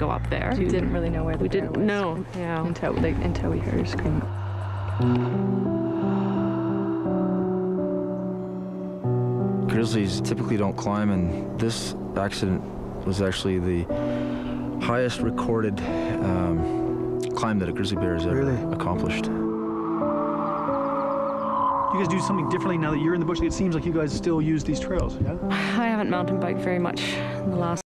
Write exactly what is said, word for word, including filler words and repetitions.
go up there. You didn't really know where the We bear didn't was. know, yeah. Until, like, until we heard her scream. Grizzlies typically don't climb, and this accident was actually the highest recorded um, climb that a grizzly bear has ever Really? accomplished. You guys do something differently now that you're in the bush? It seems like you guys still use these trails, yeah? I haven't mountain biked very much in the last